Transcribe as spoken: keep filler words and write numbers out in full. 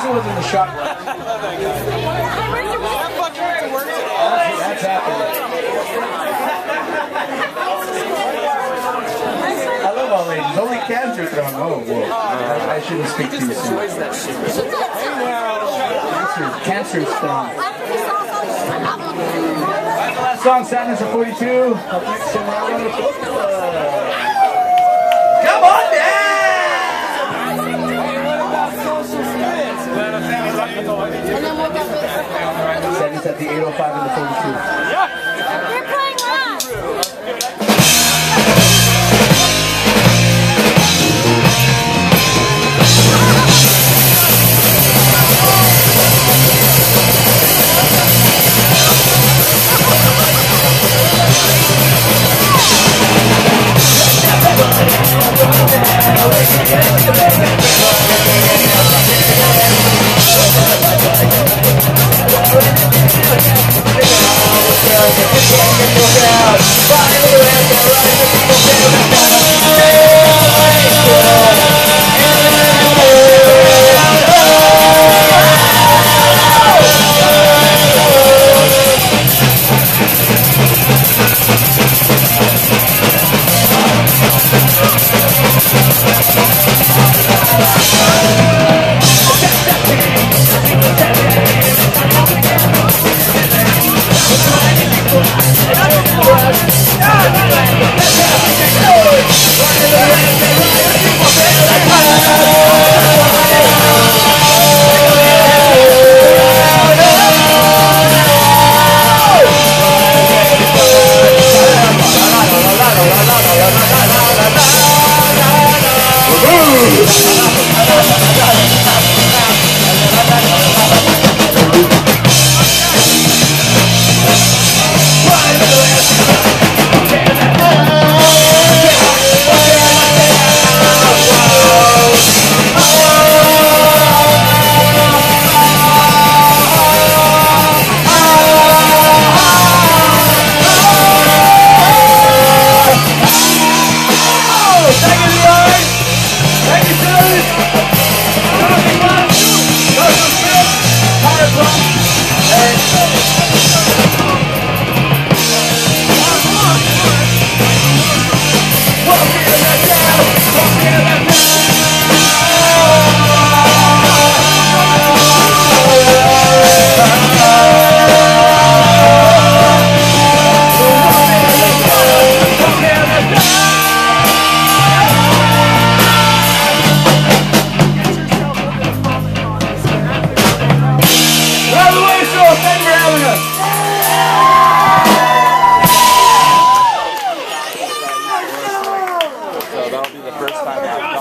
least it wasn't the shot. That's happening. I love all ladies. Only cans are thrown. Oh, whoa. I, I shouldn't speak too soon. Cancer, cancer is strong. Last song, Sadness of forty-two. Up next, come on down! Sadness at the eight oh five and the forty-two. You're playing live. So that'll be the first time out.